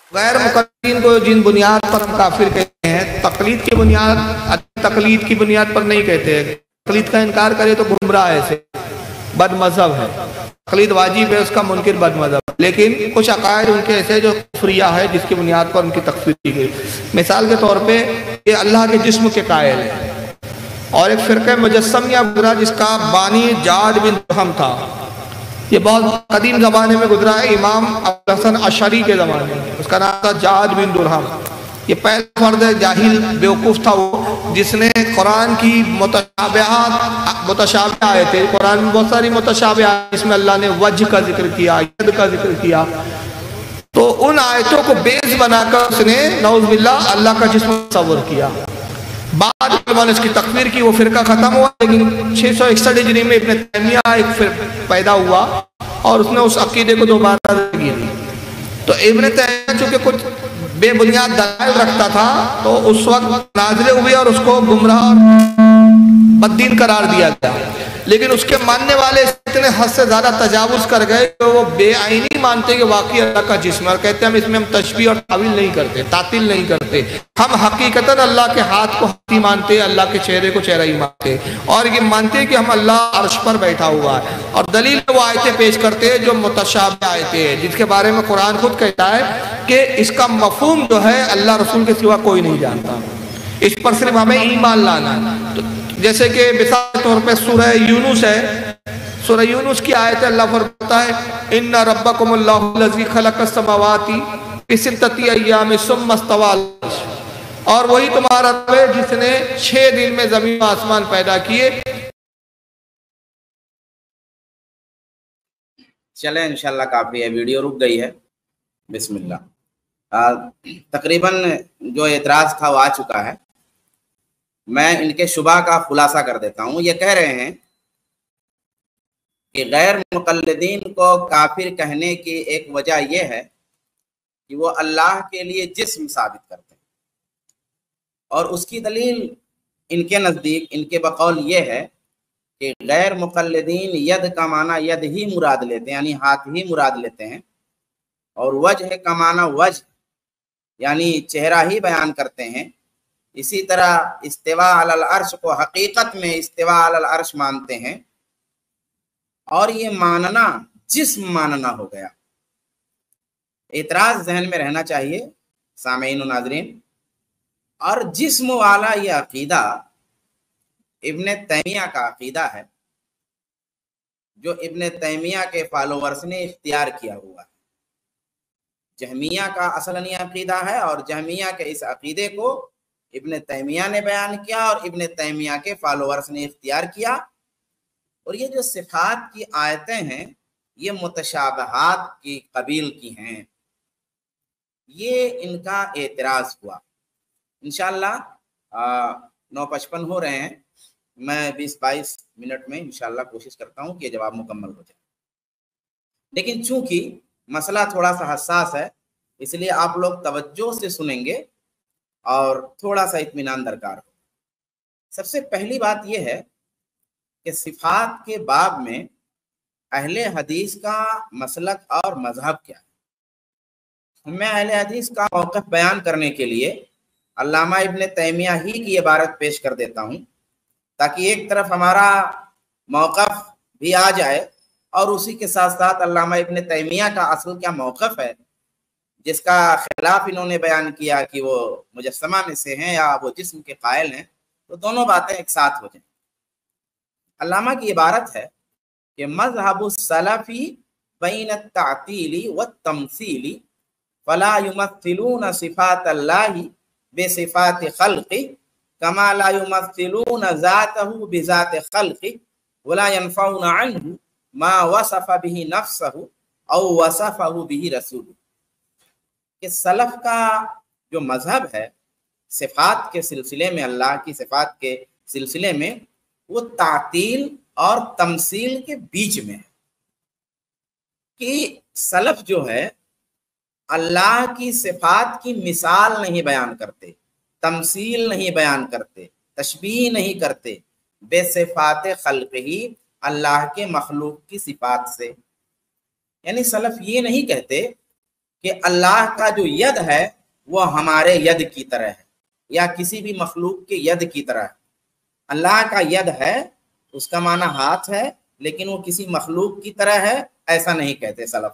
غیر مقلدین کو جن بنیاد پر ہم کافر کہتے ہیں، تقلید کی بنیاد پر نہیں کہتے ہیں۔ تقلید کا انکار کرے تو گمراہ ہے، بد مذہب ہے۔ تقلید واجب ہے، اس کا منکر بد مذہب ہے۔ لیکن کچھ عقائد ان کے ایسے جو کفریہ ہے جس کی بنیاد پر ان کی تکفیر کی گئی۔ مثال کے طور پہ یہ اللہ کے جسم کے قائل ہیں، اور ایک فرقہ مجسمیہ گزرا جس کا بانی جعد بن درہم تھا۔ یہ بہت قدیم زمانے میں گزرا ہے، امام ابوالحسن اشعری کے زمانے میں۔ اس کا نام تھا جعد بن درہم۔ یہ پہلا فرد جاہل بیوقوف تھا وہ، جس نے قرآن کی متشابہ آیتیں، قرآن میں بہت ساری متشابہ آیتیں جس میں اللہ نے وجہ کا ذکر کیا، ید کا ذکر کیا، تو ان آیتوں کو بیس بنا کر اس نے نعوذ باللہ اللہ کا جسم تصور کیا۔ بعد علماء نے اس کی تکفیر کی، وہ فرقہ ختم ہوا، لیکن 661 ہجری میں ابن تیمیہ ایک پیدا ہوا اور اس نے اس عقیدے کو دوبارہ زندگی دی۔ تو ابن تیمیہ چونکہ کچھ بے بنیاد دلائل رکھتا تھا تو اس وقت نازلیں ہوئی اور اس کو گمراہ اور بددین قرار دیا گیا، لیکن اس کے ماننے والے اتنے حد سے زیادہ تجاوز کر گئے کہ وہ بے عینی مانتے کہ واقعی اللہ کا جسم ہے، اور کہتے ہیں اس میں ہم تشبیہ اور تعویل نہیں کرتے، تعطیل نہیں کرتے، ہم حقیقتاً اللہ کے ہاتھ کو ہاتھی مانتے، اللہ کے چہرے کو چہرہ ہی مانتے، اور یہ مانتے کہ ہم اللہ عرش پر بیٹھا ہوا ہے۔ اور دلیل وہ آیتیں پیش کرتے ہیں جو متشابہ آیتیں ہیں، جس کے بارے میں قرآن خود کہتا ہے کہ اس کا مفہوم جو ہے اللہ رسول کے سوا کوئی نہیں جانتا، اس پر صرف ہمیں ایمان لانا ہے۔ جیسے کہ مثال کے طور پہ سورہ یونس ہے، سورہ یونس کی آیت اللہ فرماتا ہے ان ربکم اللہ الذی خلق السماوات فی ستۃ ایام ثم استوی علی العرش، اور وہی تمہارا رب ہے جس نے 6 دن میں زمین و آسمان پیدا کیے۔ چلیں انشاءاللہ کافی ہے، ویڈیو رک گئی ہے۔ بسم اللہ۔ تقریباً جو اعتراض تھا وہ آ چکا ہے، میں ان کے شبہ کا خلاصہ کر دیتا ہوں۔ یہ کہہ رہے ہیں کہ غیر مقلدین کو کافر کہنے کی ایک وجہ یہ ہے کہ وہ اللہ کے لیے جسم ثابت کرتے ہیں، اور اس کی دلیل ان کے نزدیک، ان کے بقول یہ ہے کہ غیر مقلدین ید کا معنی ید ہی مراد لیتے ہیں، یعنی ہاتھ ہی مراد لیتے ہیں، اور وجہ کا معنی وجہ یعنی چہرہ ہی بیان کرتے ہیں۔ اسی طرح استوا علی العرش کو حقیقت میں استوا علی العرش مانتے ہیں، اور یہ ماننا جسم ماننا ہو گیا۔ اعتراض ذہن میں رہنا چاہیے سامعین و ناظرین، اور جسم والا یہ عقیدہ ابن تیمیہ کا عقیدہ ہے، جو ابن تیمیہ کے فالوورز نے اختیار کیا ہوا ہے۔ جہمیہ کا اصلاً یہ عقیدہ ہے، اور جہمیہ کے اس عقیدے کو ابن تیمیہ نے بیان کیا اور ابن تیمیہ کے فالوورز نے اختیار کیا۔ اور یہ جو صفات کی آیتیں ہیں یہ متشابہات کی قبیل کی ہیں، یہ ان کا اعتراض ہوا۔ انشاءاللہ 9:55 ہو رہے ہیں، میں 20-22 منٹ میں انشاءاللہ کوشش کرتا ہوں کہ یہ جواب مکمل ہو جائے، لیکن چونکہ مسئلہ تھوڑا سا حساس ہے اس لیے آپ لوگ توجہ سے سنیں گے اور تھوڑا سا اطمینان درکار ہو۔ سب سے پہلی بات یہ ہے کہ صفات کے باب میں اہل حدیث کا مسلک اور مذہب کیا ہے۔ میں اہل حدیث کا موقف بیان کرنے کے لیے علامہ ابن تیمیہ ہی کی عبارت پیش کر دیتا ہوں، تاکہ ایک طرف ہمارا موقف بھی آ جائے اور اسی کے ساتھ ساتھ علامہ ابن تیمیہ کا اصل کیا موقف ہے، جس کا خلاف انہوں نے بیان کیا کہ وہ مجسمہ میں سے ہیں یا وہ جسم کے قائل ہیں، تو دونوں باتیں ایک ساتھ ہو جائیں۔ علامہ کی عبارت ہے کہ مذہب السلفی بین التعطیل والتمثیل فلا یمثلون صفات اللہ بصفات خلق کما لا یمثلون ذاتہ بذات خلق ولا ينفعون عنہ ما وصف به نفسہ او وصفہ به رسولہ۔ کہ سلف کا جو مذہب ہے صفات کے سلسلے میں، اللہ کی صفات کے سلسلے میں، وہ تعطیل اور تمثیل کے بیچ میں ہے۔ کہ سلف جو ہے اللہ کی صفات کی مثال نہیں بیان کرتے، تمثیل نہیں بیان کرتے، تشبیہ نہیں کرتے، بے صفات خلق ہی اللہ کے مخلوق کی صفات سے۔ یعنی سلف یہ نہیں کہتے کہ अल्लाह का जो यद है वो हमारे यद की तरह है या किसी भी मखलूक के यद की तरह है। अल्लाह का यद है उसका माना हाथ है, लेकिन वो किसी मखलूक की तरह है ऐसा नहीं कहते सलफ।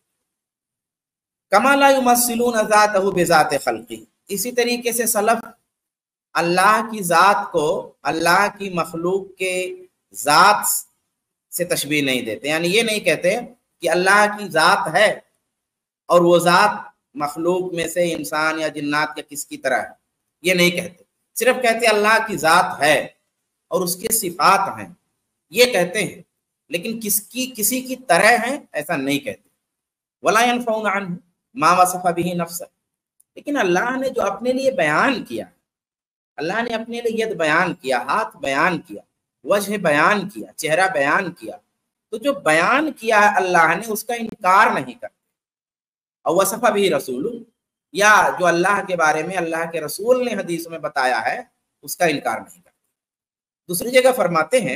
कमा ला युमस्सिलून ज़ातहु बिज़ाति खल्क़ी, इसी तरीके से सलफ अल्लाह की ज़ात को अल्लाह की मखलूक के ज़ात से तशबीह नहीं देते, यानी ये नहीं कहते कि अल्लाह की ज़ात है और वो ज़ात मखलूक में से इंसान या जिन्नात या किसकी तरह है, ये नहीं कहते। सिर्फ कहते अल्लाह की ज़ात है और उसके सिफात हैं, ये कहते हैं, लेकिन किसी की तरह है ऐसा नहीं कहते। वला यनफऊन अन्हु मा वसफ़ बिही नफ्सह, लेकिन अल्लाह ने जो अपने लिए बयान किया, अल्लाह ने अपने लिए यद बयान किया, हाथ बयान किया, वजह बयान किया, चेहरा बयान किया, तो जो बयान किया है अल्लाह ने उसका इनकार नहीं करते। और वसफ़ बिही रसूल, या जो अल्लाह के बारे में अल्लाह के रसूल ने हदीसों में बताया है उसका इनकार नहीं करते। दूसरी जगह फरमाते हैं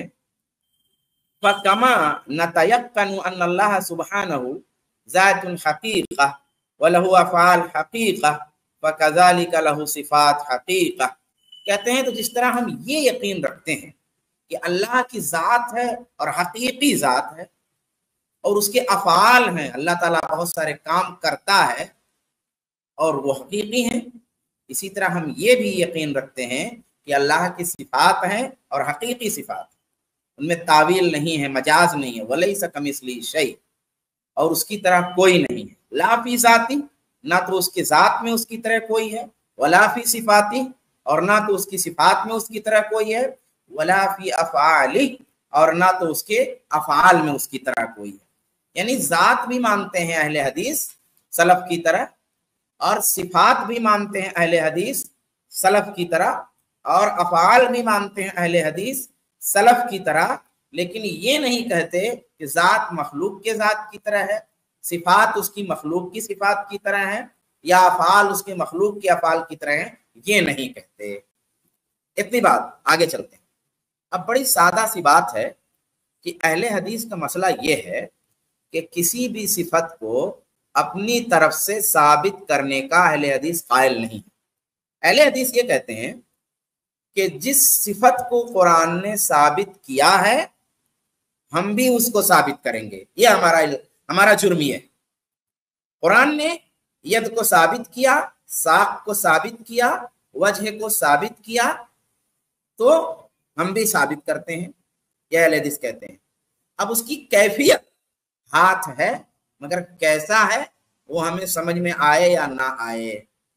फकमा नतयक्कनु अन्नल्लाह सुब्हानहु ज़ातुन हक़ीक़ह व लहु अफ़आल हक़ीक़ह फकज़ालिका लहु सिफ़ात हक़ीक़ह। कहते हैं तो जिस तरह हम ये यकीन रखते हैं कि अल्लाह की ज़ात है और हकीकी ज़ात है और उसके अफ़आल हैं, अल्लाह ताला बहुत सारे काम करता है और वो हकीकी हैं, इसी तरह हम ये भी यकीन रखते हैं कि अल्लाह की सिफात हैं और हकीकी सिफात, उनमें तावील नहीं है, मजाज नहीं है। वलैसा कमिस्लिही शै, और उसकी तरह कोई नहीं है। ला फी ज़ाती, ना तो उसके ज़ात में उसकी तरह कोई है, वला फी सिफाती, और ना तो उसकी सिफात में उसकी तरह कोई है, वला फी अफ़आली, और ना तो उसके अफ़आल में उसकी तरह कोई है। यानी ज़ात भी मानते हैं अहले हदीस सलफ की तरह, और सिफात भी मानते हैं अहले हदीस सलफ की तरह, और अफ़आल भी मानते हैं अहले हदीस सलफ की तरह, लेकिन ये नहीं कहते कि ज़ात मखलूक के ज़ात की तरह है, सिफात उसकी मखलूक की सिफात की तरह है, या अफ़आल उसके मखलूक के अफ़आल की तरह है, ये नहीं कहते। इतनी बात, आगे चलते हैं। अब बड़ी सादा सी बात है कि अहले हदीस का मसला ये है कि किसी भी सिफत को अपनी तरफ से साबित करने का अहले हदीस कायल नहीं है। अहले हदीस ये कहते हैं कि जिस सिफत को कुरान ने साबित किया है हम भी उसको साबित करेंगे, ये हमारा जुर्म है। कुरान ने यद को साबित किया, साक को साबित किया, वजह को साबित किया, तो हम भी साबित करते हैं, यह अहले हदीस कहते हैं। अब उसकी कैफियत हाथ है, मगर कैसा है वो हमें समझ में आए या ना आए।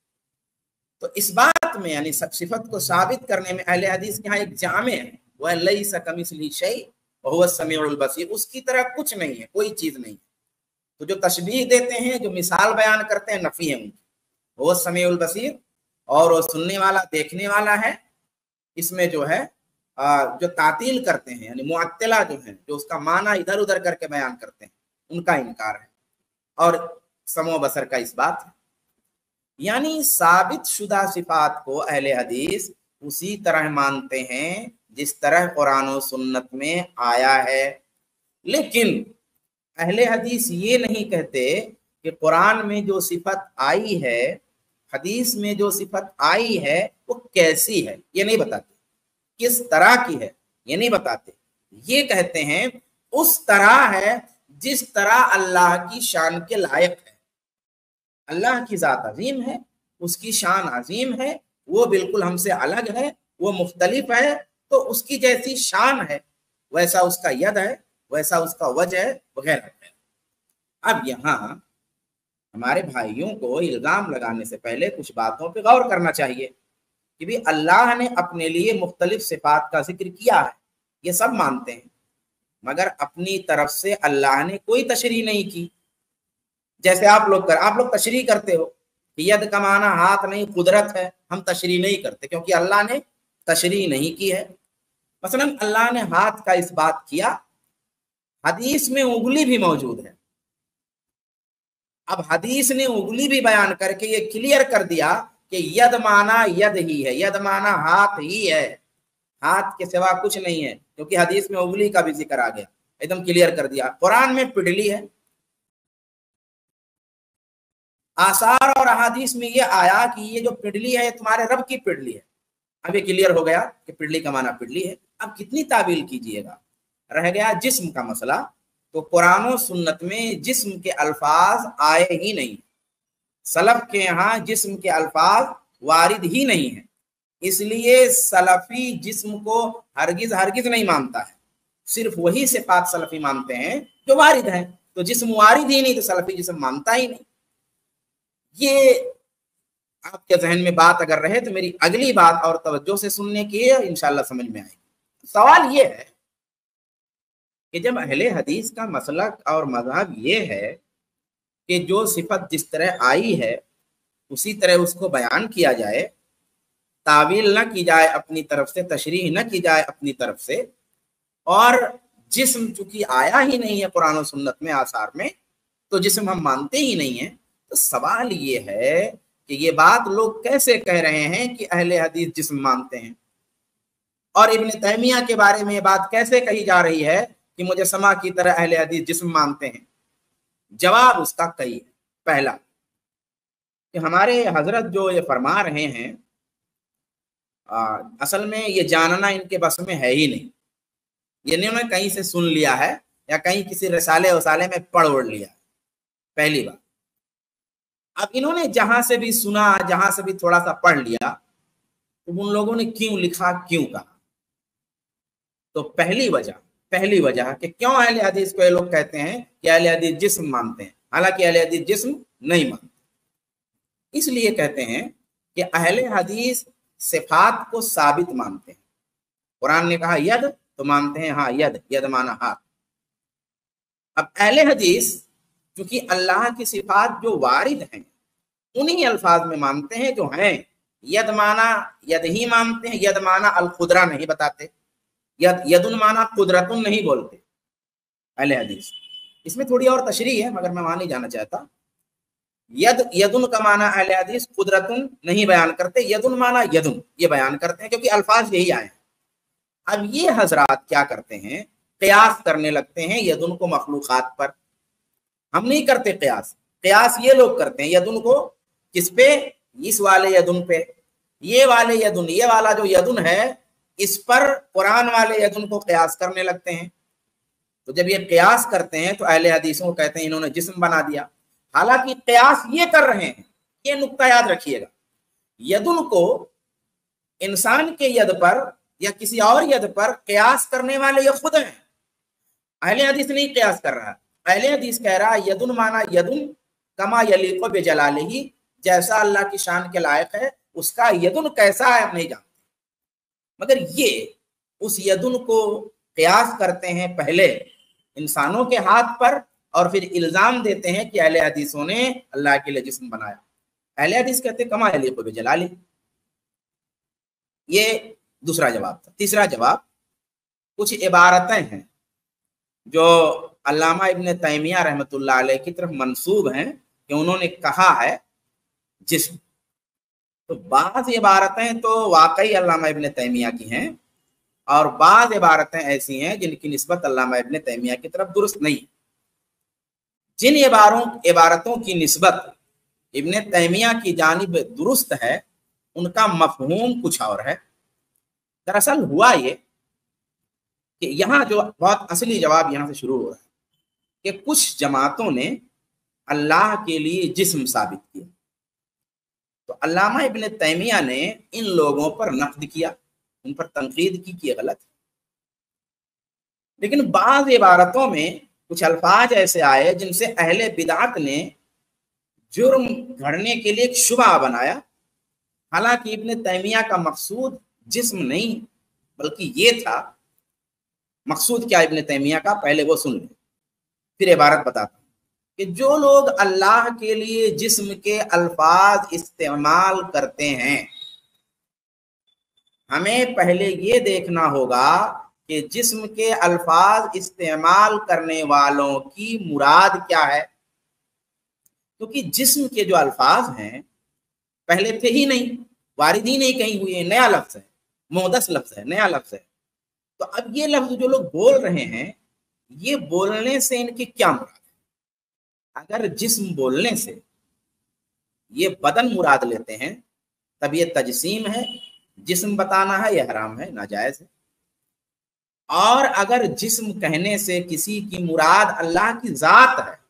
तो इस बात में यानी सिफत को साबित करने में अहले हदीस के यहाँ एक जामे है, वह लैसा कमिस्लिही शै व हुवा समीउल बसीर, उसकी तरह कुछ नहीं है, कोई चीज नहीं है। तो जो तशबीह देते हैं, जो मिसाल बयान करते हैं, नफी है उनकी। वो समीउल बसीर, और वो सुनने वाला देखने वाला है। इसमें जो है जो तातील करते हैं यानी मुअत्तिला जो है, जो उसका माना इधर उधर करके बयान करते हैं, उनका इनकार है, और समो बसर का इस बात है। यानी साबित शुदा सिफात को अहले हदीस उसी तरह मानते हैं जिस तरह कुरान और सुन्नत में आया है। लेकिन अहले हदीस ये नहीं कहते कि कुरान में जो सिफत आई है, हदीस में जो सिफत आई है वो कैसी है, ये नहीं बताते। किस तरह की है ये नहीं बताते। ये कहते हैं उस तरह है जिस तरह अल्लाह की शान के लायक है। अल्लाह की ज़ात अजीम है, उसकी शान अजीम है, वो बिल्कुल हमसे अलग है, वो मुख्तलिफ है, तो उसकी जैसी शान है वैसा उसका यद है, वैसा उसका वजह है, वगैरह। अब यहाँ हमारे भाइयों को इल्जाम लगाने से पहले कुछ बातों पे गौर करना चाहिए कि भी अल्लाह ने अपने लिए मुख्तलिफ सिफात का जिक्र किया है, ये सब मानते हैं, मगर अपनी तरफ से अल्लाह ने कोई तशरीह नहीं की। जैसे आप लोग तशरीह करते हो कि यद का माना हाथ नहीं कुदरत है, हम तशरीह नहीं करते क्योंकि अल्लाह ने तशरीह नहीं की है। मसलन अल्लाह ने हाथ का इस बात किया, हदीस में उंगली भी मौजूद है। अब हदीस ने उंगली भी बयान करके ये क्लियर कर दिया कि यद माना यद ही है, यद माना हाथ ही है, हाथ के सिवा कुछ नहीं है, क्योंकि हदीस में उंगली का भी जिक्र आ गया, एकदम क्लियर कर दिया। कुरान में पिडली है, आसार और अहादीस में ये आया कि ये जो पिंडली है ये तुम्हारे रब की पिंडली है। अब ये क्लियर हो गया कि पिंडली का माना पिंडली है। अब कितनी तावील कीजिएगा, रह गया जिस्म का मसला। तो कुरान और सुन्नत में जिस्म के अल्फाज आए ही नहीं, सलफ के यहाँ जिस्म के अल्फाज वारिद ही नहीं है, इसलिए सलफी जिस्म को हरगिज हरगिज नहीं मानता है। सिर्फ वही सिफात सलफी मानते हैं जो वारिद हैं। तो जिस्म वारिद ही नहीं तो सलफी जिस्म मानता ही नहीं। ये आपके जहन में बात अगर रहे तो मेरी अगली बात और तवज्जो से सुनने की इंशाल्लाह समझ में आएगी। सवाल ये है कि जब अहले हदीस का मसलक और मज़हब ये है कि जो सिफत जिस तरह आई है उसी तरह उसको बयान किया जाए, तावील न की जाए अपनी तरफ से, तशरीह न की जाए अपनी तरफ से, और जिस्म चूंकि आया ही नहीं है कुरान और सुन्नत में, आसार में, तो जिस्म हम मानते ही नहीं है। तो सवाल ये है कि ये बात लोग कैसे कह रहे हैं कि अहले हदीस जिस्म मानते हैं, और इब्न तैमिया के बारे में ये बात कैसे कही जा रही है कि मुजस्समा की तरह अहले हदीस जिस्म मानते हैं। जवाब उसका कई है। पहला कि हमारे हजरत जो ये फरमा रहे हैं, असल में ये जानना इनके बस में है ही नहीं। ये इन्होंने कहीं से सुन लिया है या कहीं किसी रिसाले वसाले में पढ़ ओढ़ लिया। पहली बात। अब इन्होंने जहां से भी सुना, जहां से भी थोड़ा सा पढ़ लिया, तो उन लोगों ने क्यों लिखा, क्यों कहा? तो पहली वजह कि क्यों अहले हदीस को ये लोग कहते हैं कि अहले हदीस जिस्म मानते हैं, हालांकि अहले हदीस जिस्म नहीं मानते। इसलिए कहते हैं कि अहले हदीस सिफात को साबित मानते हैं। कुरान ने कहा यद, तो मानते हैं हाँ यद, यद माना हाथ। अब अहले हदीस क्योंकि अल्लाह की सिफात जो वारिद हैं उन्हीं अल्फाज में मानते हैं जो हैं। यद माना यद ही मानते हैं, यद माना अल खुदरा नहीं बताते, यदुन माना कुदरतुन नहीं बोलते अहले हदीस। इसमें थोड़ी और तशरीह है मगर मैं वहां नहीं जाना चाहता। यदुन का माना अहले हदीस कुदरतुन नहीं बयान करते, यदुन माना यदुन ये बयान करते हैं, क्योंकि अल्फाज यही आए हैं। अब ये हजरात क्या करते हैं, कयास करने लगते हैं यदुन को मखलूकात पर। हम नहीं करते कयास, कयास ये लोग करते हैं यदुन को किस पे, इस वाले यदुन पे, ये वाले यदुन, ये वाला जो यदुन है इस पर कुरान वाले यदुन को कयास करने लगते हैं। तो जब ये कयास करते हैं तो अहले हदीसों को कहते हैं इन्होंने जिस्म बना दिया। हालांकि कयास ये कर रहे हैं, ये नुक्ता याद रखिएगा, यदुन को इंसान के यद पर या किसी और यद पर कयास करने वाले ये खुद हैं। अहले हदीस नहीं कयास कर रहा। अहले हदीस कह रहा है यदुन माना यदुन कमा यलीको बेजलालिही, जैसा अल्लाह की शान के लायक है उसका यदुन कैसा है हम नहीं जानते, मगर ये उस यदुन को कयास करते हैं पहले इंसानों के हाथ पर और फिर इल्जाम देते हैं कि अहले हदीसों ने अल्लाह के लिए जिस्म बनाया। अहले हदीस कहते हैं कमा यलीको बेजलालिही। ये दूसरा जवाब था। तीसरा जवाब, कुछ इबारतें हैं जो अल्लामा इब्न तैमिया रहमतुल्लाह अलैह की तरफ मंसूब हैं कि उन्होंने कहा है जिस्म। तो बाज़ इबारतें तो वाकई अल्लामा इब्न तैमिया की हैं और बाज़ इबारतें ऐसी हैं जिनकी निस्बत अल्लामा इब्न तैमिया की तरफ दुरुस्त नहीं। जिन इबारतों की निस्बत इब्न तैमिया की जानिब दुरुस्त है उनका मफहूम कुछ और है। दरअसल हुआ ये कि यहाँ जो बहुत असली जवाब यहाँ से शुरू हो रहा है कि कुछ जमातों ने अल्लाह के लिए जिस्म साबित किया। तो अल्लामा इब्न तैमिया ने इन लोगों पर नक़्द किया, उन पर तनकीद की कि गलत है। लेकिन बाज़ इबारतों में कुछ अल्फाज ऐसे आए जिनसे अहले बिदात ने जुर्म घड़ने के लिए एक शुबा बनाया। हालांकि इब्न तैमिया का मकसूद जिस्म नहीं बल्कि ये था। मकसूद क्या इब्न तैमिया का, पहले वो सुन ले फिर इबारत बताता हूं कि जो लोग अल्लाह के लिए जिस्म के अल्फाज इस्तेमाल करते हैं, हमें पहले ये देखना होगा कि जिस्म के अल्फाज इस्तेमाल करने वालों की मुराद क्या है। क्योंकि जिस्म के जो अल्फाज हैं पहले थे ही नहीं, वारिद ही नहीं कहीं हुए, नया लफ्ज है, मुहदस लफ्ज है, नया लफ्ज है। तो अब ये लफ्ज जो लोग बोल रहे हैं ये बोलने से इनकी क्या मुराद है? अगर जिस्म बोलने से ये बदन मुराद लेते हैं तब ये तजसीम है, जिस्म बताना है ये हराम है, नाजायज है। और अगर जिस्म कहने से किसी की मुराद अल्लाह की जात है,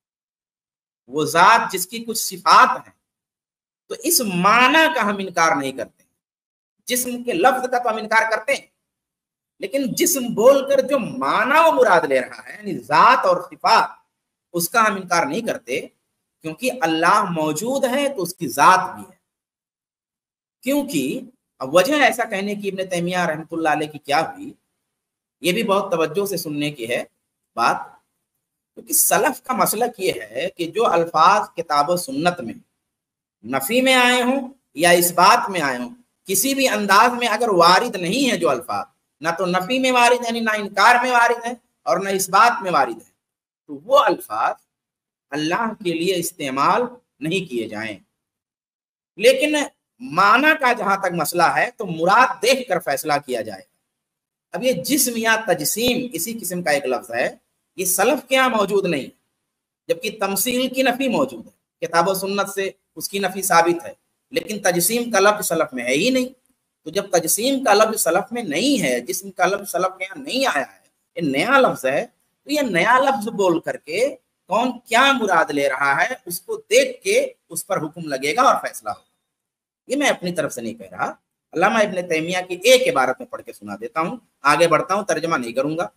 वो जात जिसकी कुछ सिफात है, तो इस माना का हम इनकार नहीं करते। जिस्म के लफ्ज का तो हम इनकार करते हैं, लेकिन जिस्म बोलकर जो माना वो मुराद ले रहा है यानी जात और सिफात, उसका हम इनकार नहीं करते, क्योंकि अल्लाह मौजूद है तो उसकी जात भी है। क्योंकि अब वजह ऐसा कहने की इब्न तैमिया रहमतुल्लाह अलैह की क्या हुई, ये भी बहुत तवज्जो से सुनने की है बात। क्योंकि सलफ का मसलक ये है कि जो अल्फाज किताब व सुन्नत में नफी में आए हों या इस बात में आए हों, किसी भी अंदाज में अगर वारिद नहीं है जो अल्फाज, ना तो नफी में वारिद है, ना इनकार में वारिद है और ना इस बात में वारिद है, तो वो अल्फाज अल्लाह के लिए इस्तेमाल नहीं किए जाएं। लेकिन माना का जहां तक मसला है तो मुराद देख कर फैसला किया जाएगा। अब ये जिस्म या तजसीम इसी किस्म का एक लफ्ज है, ये सलफ के यहाँ मौजूद नहीं, जबकि तमसील की नफी मौजूद है, किताब और सुन्नत से उसकी नफी साबित है, लेकिन तजसीम का लफ्ज सलफ में है ही नहीं। तो जब तजसीम का लफ्ज सलफ में नहीं है, जिस्म का लफ्ज सलफ के यहाँ नहीं आया है, ये नया लफ्ज है, तो ये नया लफ्ज बोल करके कौन क्या मुराद ले रहा है उसको देख के उस पर हुक्म लगेगा और फैसला होगा। ये मैं अपनी तरफ से नहीं कह रहा, अल्लामा इब्न तैमिया की एक इबारत में पढ़ के सुना देता हूँ, आगे बढ़ता हूँ, तर्जमा नहीं करूंगा।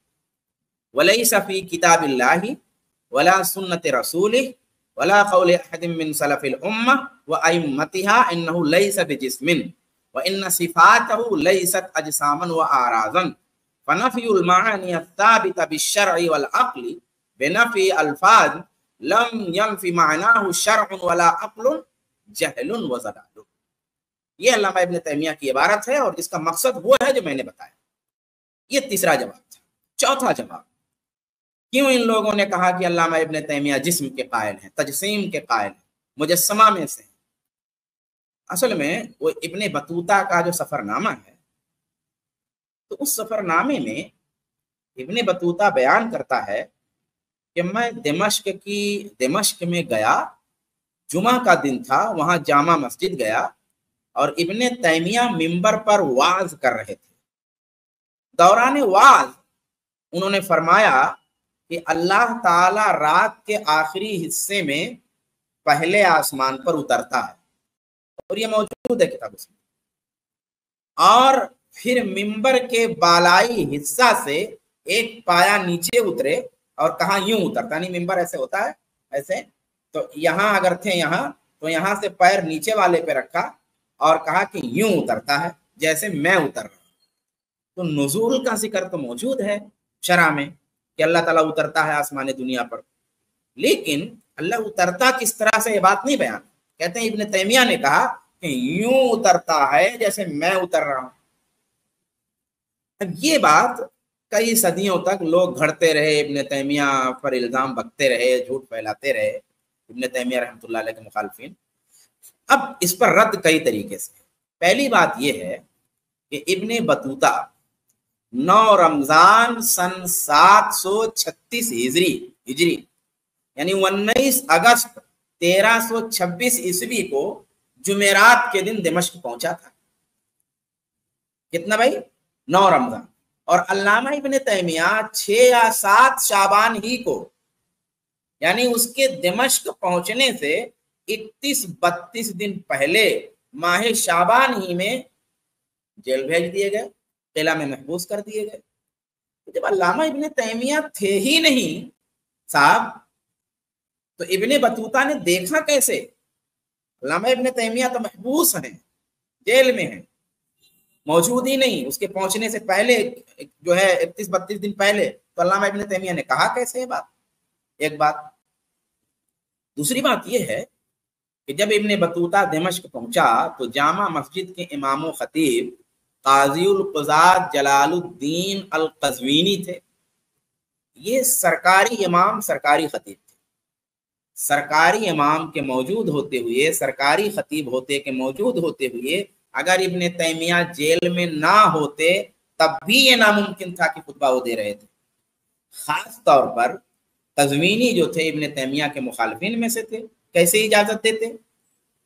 वलैसा फी किताबिल्लाहि वला सुन्नति रसूलिहि वला कौलि अहदिन मिन सलफिल उम्मह व अइम्मतिहा इन्नहु लैसा बिजिस्मिन व इन्न सिफातहु लैसत अजसामन व आराज़न फनफयुल मानी अत्ताबिता बिश्शरइ वल अक्ली बिनफी अल्फाज लम यनफी मानाहु शरअन वला अक्लुन जहलुन व ज़लालुन। ये अल्लामा इब्न तैमिया की इबारत है और इसका मकसद वो है जो मैंने बताया। ये तीसरा जवाब था। चौथा जवाब, क्यों इन लोगों ने कहा कि अल्लामा इब्न तैमिया जिस्म के कायल हैं, तजसीम के कायल हैं, मुजस्समा में से हैं? असल में वो इब्न बतूता का जो सफरनामा है, तो उस सफरनामे में इब्न बतूता बयान करता है कि मैं दिमश्क में गया, जुमा का दिन था, वहां जामा मस्जिद गया और इब्न तैमिया मिंबर पर वाज कर रहे थे। दौरान वाज उन्होंने फरमाया कि अल्लाह ताला रात के आखिरी हिस्से में पहले आसमान पर उतरता है, और ये मौजूद है किताब उसमें, और फिर मिंबर के बालाई हिस्सा से एक पाया नीचे उतरे और कहा यूं उतरता, नहीं मिंबर ऐसे होता है ऐसे, तो यहाँ अगर थे यहाँ तो यहाँ से पैर नीचे वाले पे रखा और कहा कि यूं उतरता है जैसे मैं उतर रहा हूं। तो नुज़ूल का जिक्र तो मौजूद है शरा में कि अल्लाह ताला उतरता है आसमान दुनिया पर, लेकिन अल्लाह उतरता किस तरह से ये बात नहीं बयान। कहते हैं इब्न तैमिया ने कहा कि यूं उतरता है जैसे मैं उतर रहा हूं। अब ये बात कई सदियों तक लोग घड़ते रहे, इब्न तैमिया पर इल्जाम बकते रहे, झूठ फैलाते रहे इब्न तैमिया रहमतुल्लाह अलैह के मुखालिफिन। अब इस पर रद्द कई तरीके से। पहली बात यह है कि इब्न बतूता 9 रमजान सन 736 हिजरी यानी 19 अगस्त 1326 ईस्वी को जुमेरात के दिन दिमश्क पहुंचा था। कितना भाई? 9 रमजान। और अल्लामा इब्न तैमिया 6 या 7 शाबान ही को, यानी उसके दिमश्क पहुंचने से 31-32 दिन पहले माह शाबान ही में जेल भेज दिए गए, किला में महबूस कर दिए गए। तो जब अल्लामा इब्न तैमिया थे ही नहीं साहब, तो इब्न बतूता ने देखा कैसे? अल्लामा इब्न तैमिया तो महबूस हैं, जेल में हैं, मौजूद ही नहीं, उसके पहुंचने से पहले जो है 31-32 दिन पहले, तो अल्लामा इब्न तैमिया ने कहा कैसे ये बात? एक बात। दूसरी बात यह है कि जब इब्न बतूता दिमश्क पहुंचा तो जामा मस्जिद के इमाम व खतीब काज़ीउल क़ुज़ात जलालुद्दीन अल क़ज़वीनी थे। ये सरकारी इमाम, सरकारी खतीब थे। सरकारी इमाम के मौजूद होते हुए, सरकारी खतीब होते के मौजूद होते हुए, अगर इब्न तैमिया जेल में ना होते तब भी ये नामुमकिन था कि खुतबा वो दे रहे थे। खास तौर पर क़ज़वीनी जो थे इब्न तैमिया के मुखालिफिन में से थे। कैसे इजाजत देते?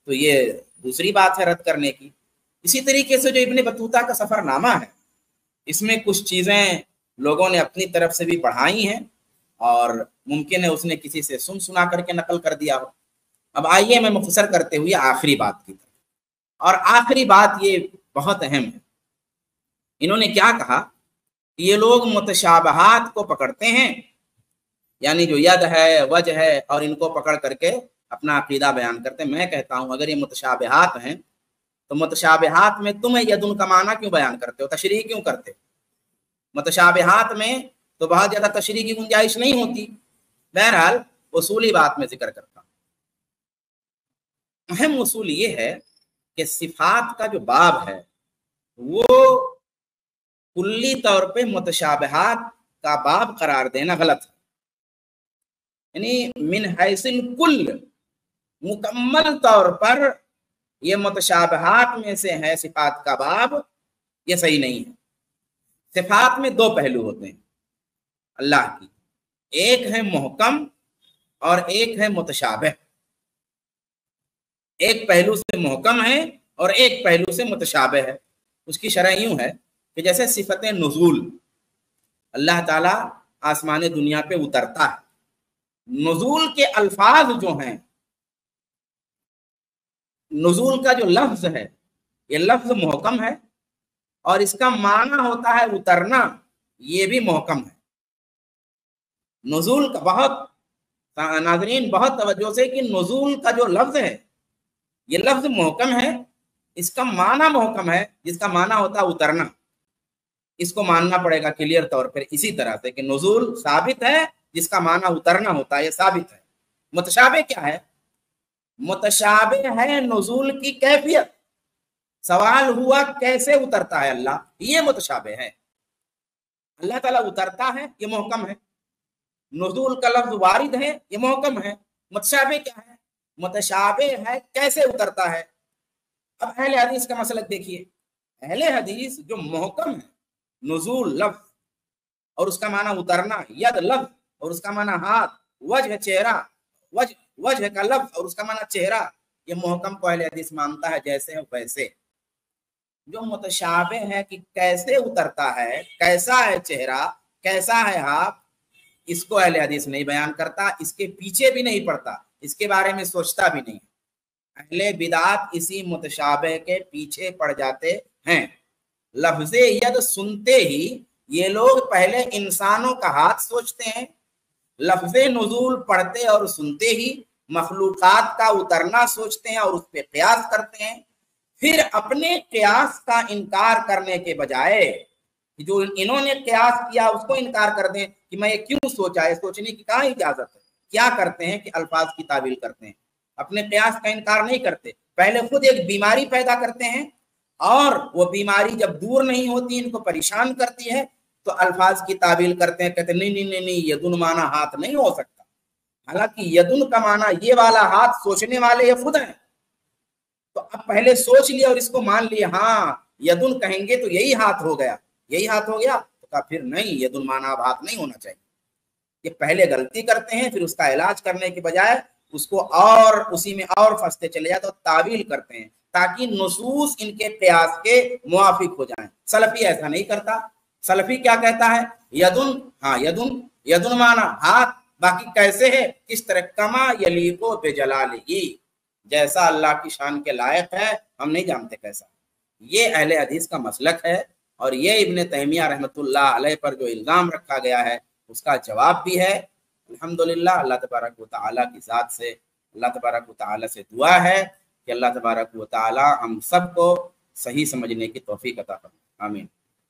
तो ये दूसरी बात है रद्द करने की। इसी तरीके से जो इब्ने बतूता का सफरनामा है, इसमें कुछ चीजें लोगों ने अपनी तरफ से भी बढ़ाई हैं और मुमकिन है उसने किसी से सुना करके नकल कर दिया हो। अब आइए मैं मुख्तसर करते हुए आखिरी बात की तरफ, और आखिरी बात ये बहुत अहम है। इन्होंने क्या कहा, ये लोग मुतशाबहात को पकड़ते हैं, यानी जो यद है वजह है, और इनको पकड़ करके अपना अकीदा बयान करते हैं। मैं कहता हूं अगर ये मुतशाबहात हैं तो मुतशाबहात में तुम यदुन का माना क्यों बयान करते हो, तशरीह क्यों करते हो? मुतशाबहात में तो बहुत ज्यादा तशरीह की गुंजाइश नहीं होती। बहरहाल उसूली बात में जिक्र करता हूं। अहम उसूल ये है कि सिफात का जो बाब है वो कुल्ली तौर पे मुतशाबहात का बाब करार देना गलत है। यानी मिन हैसिल कुल, मुकम्मल तौर पर ये मुतशाबहात में से है सिफात का बाब, ये सही नहीं है। सिफात में दो पहलू होते हैं अल्लाह की, एक है मुहकम और एक है मुतशाबह। एक पहलू से मुहकम है और एक पहलू से मुतशाबह है। उसकी शरह यूं है कि जैसे सिफत नुज़ूल, अल्लाह ताला आसमान दुनिया पे उतरता है, नुज़ूल के अल्फाज जो हैं, नुज़ूल का जो लफ्ज है ये लफ्ज मुहकम है और इसका माना होता है उतरना, ये भी मुहकम है। नुज़ूल का बहुत नाज़रीन बहुत तवज्जो से कि नुज़ूल का जो लफ्ज है ये लफ्ज मुहकम है, इसका माना मुहकम है, जिसका माना होता है उतरना। इसको मानना पड़ेगा क्लियर तौर पर इसी तरह से कि नुज़ूल साबित है, जिसका माना उतरना होता है, ये साबित है। मुतशाबे क्या है? मुतशाबे है नुज़ूल की कैफियत। सवाल हुआ कैसे उतरता है अल्लाह, ये मुतशाबे है। अल्लाह ताला उतरता है, ये मुहकम है। नुज़ूल का लफ्ज वारिद है, ये मुहकम है। मुतशाबे क्या है? मुतशाबे है कैसे उतरता है। अब अहले हदीस का मसलक देखिए। अहले हदीस जो मुहकम है, नुज़ूल लफ्ज और उसका माना उतरना, यद लफ्ज और उसका माना हाथ, वजह चेहरा, वजह का लफ्ज और उसका माना चेहरा, ये मुहकम को अहले हदीस मानता है जैसे है वैसे। जो मुतशाबे है कि कैसे उतरता है, कैसा है चेहरा, कैसा है हाथ, इसको अहले हदीस नहीं बयान करता, इसके पीछे भी नहीं पड़ता, इसके बारे में सोचता भी नहीं। अहले बिदात इसी मुतशाबे के पीछे पड़ जाते हैं। लफ्ज़े यद सुनते ही ये लोग पहले इंसानों का हाथ सोचते हैं, लफ्ज़े नुज़ूल पढ़ते और सुनते ही मखलूकात का उतरना सोचते हैं और उस पर क़यास करते हैं। फिर अपने क़यास का इनकार करने के बजाय जो इन्होंने क़यास किया उसको इनकार कर दें कि मैं ये क्यों सोचा है, सोचने की कहाँ इजाजत है। क्या करते हैं कि अल्फाज की तावील करते हैं, अपने क़यास का इनकार नहीं करते। पहले खुद एक बीमारी पैदा करते हैं और वो बीमारी जब दूर नहीं होती, इनको परेशान करती है, तो अल्फाज की तावील करते हैं, कहते नहीं नहीं नहीं नहीं, यदुन माना हाथ नहीं हो सकता। हालांकि यदुन का माना ये वाला हाथ सोचने वाले ये खुद हैं। तो अब पहले सोच लिया और इसको मान लिया, हाँ यदुन कहेंगे तो यही हाथ हो गया, यही हाथ हो गया, तो कहा फिर नहीं, यदुन माना अब हाथ नहीं होना चाहिए। ये पहले गलती करते हैं, फिर उसका इलाज करने के बजाय उसको और उसी में और फंसते चले जाते, तो तावील करते हैं ताकि नुसूस इनके क़यास के मुआफिक हो जाएं। सलफी ऐसा नहीं करता। सलफी क्या कहता है? यदुन, हाँ यदुन, यदुन माना हाथ, बाकी कैसे है, किस तरह, कमा यलीको बेजलालिही, जैसा अल्लाह की शान के लायक है, हम नहीं जानते कैसा। ये अहले हदीस का मसलक है और ये इब्ने तैमिया रहमतुल्लाह अलैह पर जो इल्ज़ाम रखा गया है उसका जवाब भी है। अल्हम्दुलिल्लाह, अल्लाह तबारक व तआला की ज़ात से, अल्लाह तबारक व तआला से दुआ है कि अल्लाह तबारक व तआला हम सबको सही समझने की तौफीक अता फरमाए। आमीन।